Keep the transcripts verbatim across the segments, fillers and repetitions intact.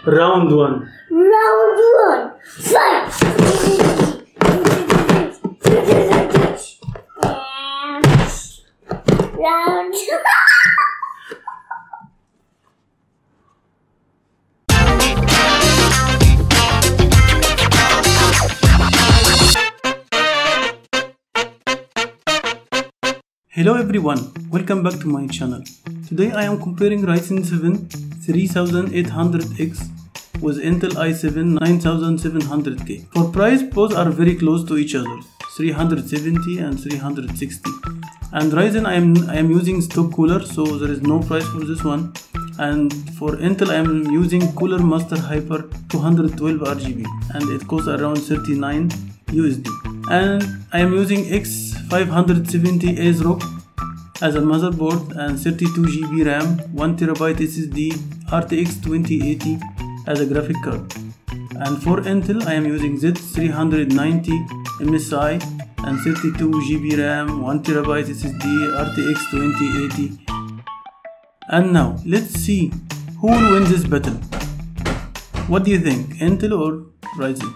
Round one. Round one. Fight. Round. Hello everyone, welcome back to my channel. Today I am comparing Ryzen seven thirty-eight hundred X with Intel i seven ninety-seven hundred K. For price, both are very close to each other, three hundred seventy and three hundred sixty. And Ryzen I am I am using stock cooler, so there is no price for this one. And for Intel I am using Cooler Master Hyper two twelve R G B, and it costs around thirty-nine U S D. And I am using X five seventy ASRock as a motherboard and thirty-two G B RAM, one terabyte S S D, R T X twenty eighty as a graphic card. And for Intel I am using Z three ninety M S I and thirty-two G B RAM, one terabyte S S D, R T X twenty eighty. And now let's see who will win this battle. What do you think, Intel or Ryzen?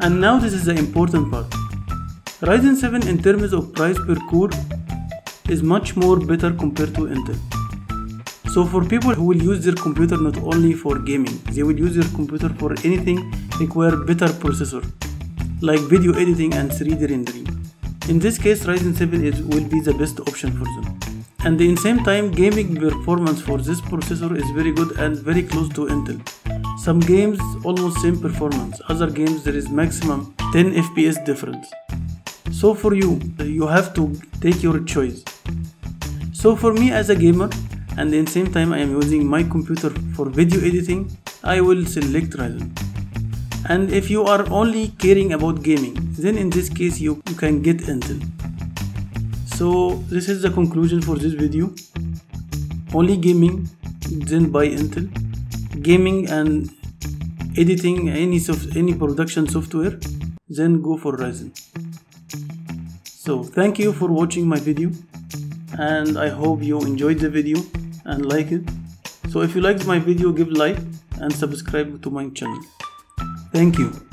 And now this is the important part. Ryzen seven in terms of price per core is much more better compared to Intel. So for people who will use their computer not only for gaming, they will use their computer for anything require better processor, like video editing and three D rendering. In this case, Ryzen seven is, will be the best option for them. And in the same time, gaming performance for this processor is very good and very close to Intel. Some games almost same performance, other games there is maximum ten F P S difference. So for you, you have to take your choice. So for me as a gamer, and at the same time I am using my computer for video editing, I will select Ryzen. And if you are only caring about gaming, then in this case you, you can get Intel. So this is the conclusion for this video. Only gaming, then buy Intel. Gaming and editing any soft, any production software, then go for Ryzen. So thank you for watching my video, and I hope you enjoyed the video and like it. So if you liked my video, give like and subscribe to my channel. Thank you.